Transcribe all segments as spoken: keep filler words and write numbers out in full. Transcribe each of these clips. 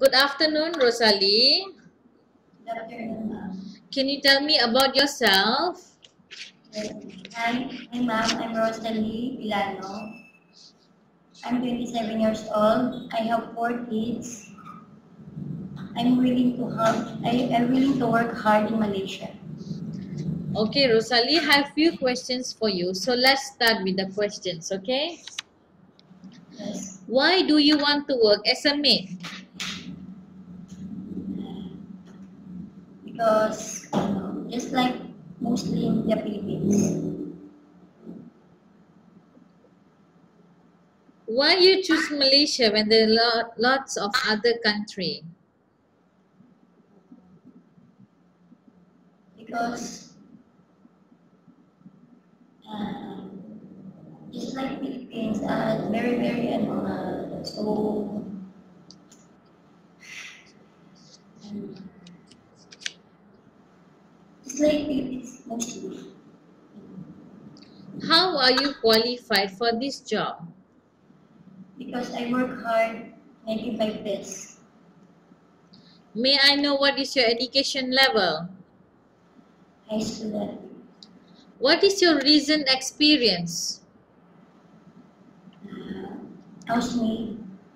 Good afternoon, Rosalie. Good afternoon, ma'am. Can you tell me about yourself? Yes. Hi, hi, ma'am. I'm Rosalie Villano. I'm twenty-seven years old. I have four kids. I'm willing to help. I am willing to work hard in Malaysia. Okay, Rosalie, I have few questions for you. So let's start with the questions, okay? Yes. Why do you want to work as a maid? Because you know, just like mostly in the Philippines. Why you choose Malaysia when there are lo- lots of other country? Because uh, just like Philippines, uh, very very ano, uh, so just like Philippines mostly. How are you qualified for this job? Because I work hard and I give my best. May I know what is your education level? High school level. What is your recent experience? Uh, housemaid.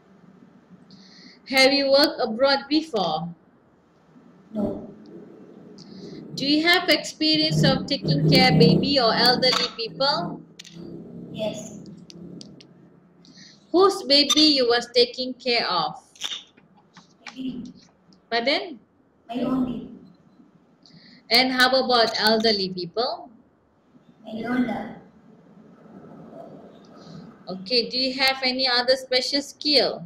Have you worked abroad before? No. Do you have experience of taking care of baby or elderly people? Yes. Whose baby you was taking care of? Maybe Pardon? my only. And how about elderly people? My Lola. Okay, do you have any other special skill?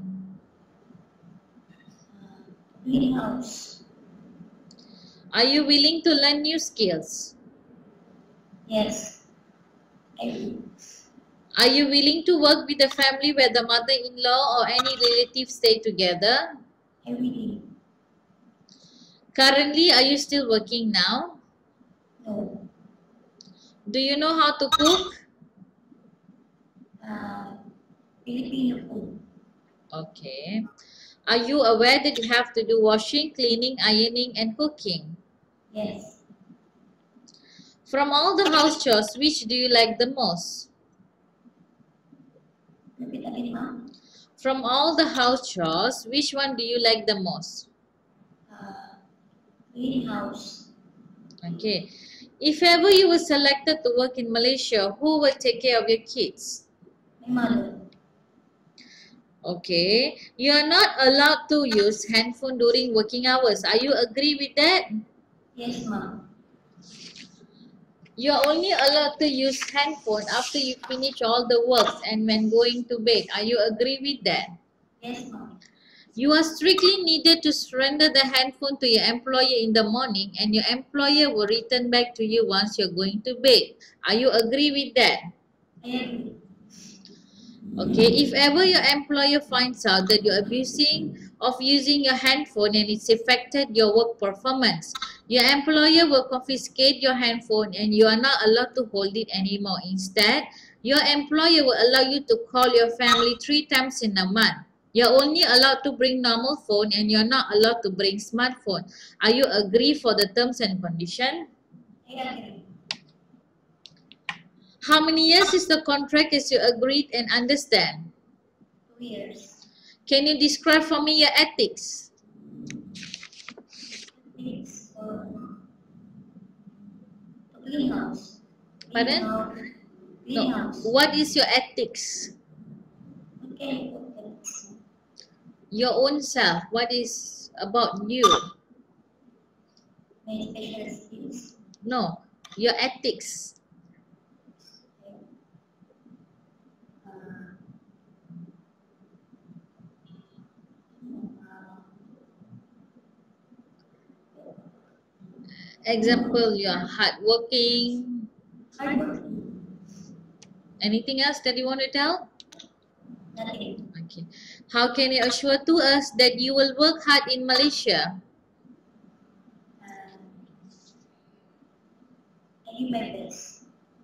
Uh, cleaning house. Are you willing to learn new skills? Yes. I will. Are you willing to work with a family where the mother-in-law or any relative stay together? I will. Currently, are you still working now? No. Do you know how to cook? Uh, Filipino food. Okay. Are you aware that you have to do washing, cleaning, ironing, and cooking? Yes. From all the house chores, which do you like the most? Repeat again, ma'am. From all the house chores, which one do you like the most? Uh, cleaning house. Okay. If ever you were selected to work in Malaysia, who will take care of your kids? My mother. Okay. You are not allowed to use handphone during working hours. Are you agree with that? Yes, ma'am. You are only allowed to use handphone after you finish all the works and when going to bed. Are you agree with that? Yes, ma'am. You are strictly needed to surrender the handphone to your employer in the morning and your employer will return back to you once you're going to bed. Are you agree with that? I agree. Okay, if ever your employer finds out that you're abusing of using your handphone and it's affected your work performance, your employer will confiscate your handphone and you are not allowed to hold it anymore. Instead, your employer will allow you to call your family three times in a month. You're only allowed to bring normal phone and you're not allowed to bring smartphone. Are you agree for the terms and condition? I agree. How many years is the contract as you agreed and understand? Two years. Can you describe for me your ethics? It's uh, to clean house. Clean Pardon? house. Clean No. house. What is your ethics? Okay. Okay. Your own self. What is about you? My special skills. No. Your ethics. Uh, uh, Example, you are hardworking. hardworking. Anything else that you want to tell? Nothing. Okay. How can you assure to us that you will work hard in Malaysia? Uh, I give my best.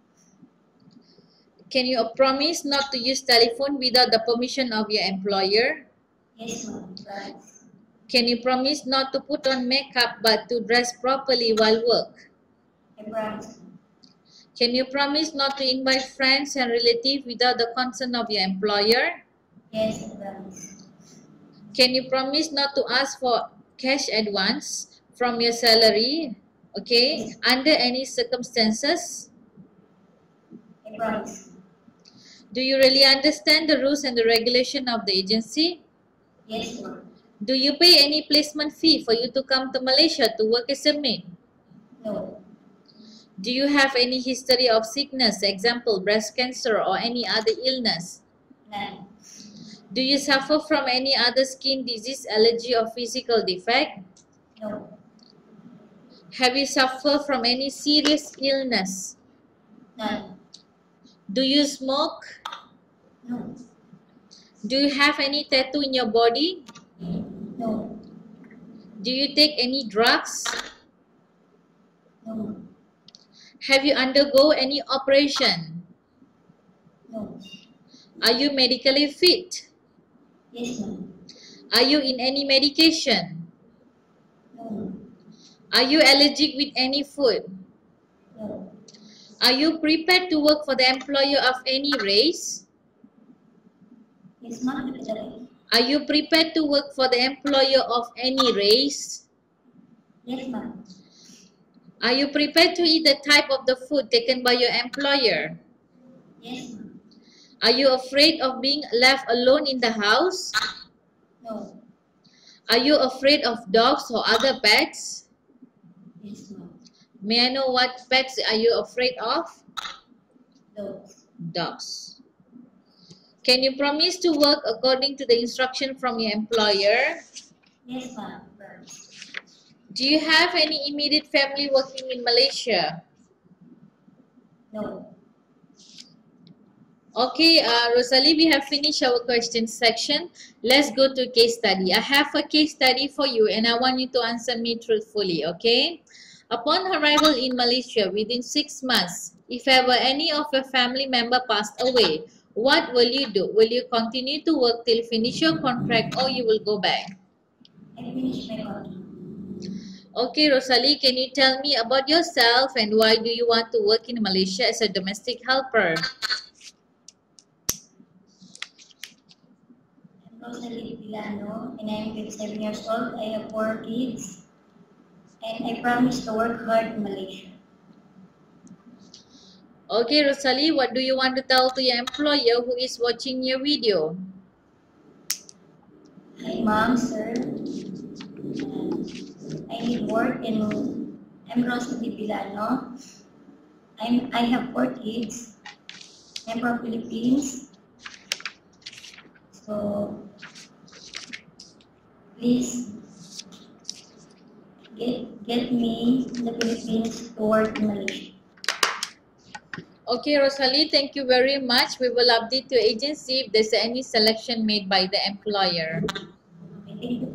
Can you promise not to use telephone without the permission of your employer? Yes, ma'am. Promise. Can you promise not to put on makeup but to dress properly while work? I promise. Can you promise not to invite friends and relatives without the consent of your employer? Yes, I promise. Can you promise not to ask for cash advance from your salary, okay, Yes. under any circumstances? I promise. Do you really understand the rules and the regulation of the agency? Yes, ma'am. Do you pay any placement fee for you to come to Malaysia to work as a maid? No. Do you have any history of sickness, example breast cancer or any other illness? None. Do you suffer from any other skin disease, allergy or physical defect? No. Have you suffered from any serious illness? None. Do you smoke? No. Do you have any tattoo in your body? No. Do you take any drugs? No. Have you undergo any operation? No. Are you medically fit? Yes, ma'am. Are you in any medication? No. Are you allergic with any food? No. Are you prepared to work for the employer of any race? Yes, ma'am. Repeat again. Are you prepared to work for the employer of any race? Yes, ma'am. Are you prepared to eat the type of the food taken by your employer? Yes, ma'am. Are you afraid of being left alone in the house? No. Are you afraid of dogs or other pets? Yes, ma'am. May I know what pets are you afraid of? Dogs. Dogs. Can you promise to work according to the instruction from your employer? Yes, ma'am. Promise. Do you have any immediate family working in Malaysia? No. Okay, uh, Rosalie, we have finished our question section. Let's go to case study. I have a case study for you and I want you to answer me truthfully, okay? Upon arrival in Malaysia within six months, if ever any of your family member passed away, what will you do? Will you continue to work till finish your contract or you will go back? I finished my contract. Okay, Rosalie, can you tell me about yourself and why do you want to work in Malaysia as a domestic helper? I'm Rosalie Villano and I'm twenty-seven years old. I have four kids and I promise to work hard in Malaysia. Okay, Rosalie, what do you want to tell to your employer who is watching your video? Hi, mom, sir. I need work and I'm Rosalie Villano. I'm, I have four kids. I'm from Philippines. So, please get, get me in the Philippines to work in Malaysia. Okay, Rosalie, thank you very much. We will update your agency if there's any selection made by the employer. Okay, thank you.